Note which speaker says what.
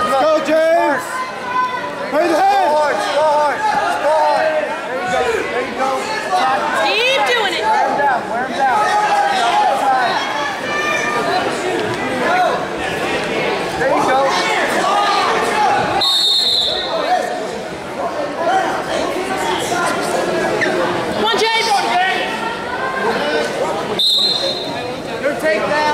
Speaker 1: Go, James! Play the head!
Speaker 2: Go hard! Go hard! There you go.
Speaker 3: Keep doing it!
Speaker 2: Wear him down, wear him down. There you go.
Speaker 3: Come on, James!
Speaker 2: Your takedown.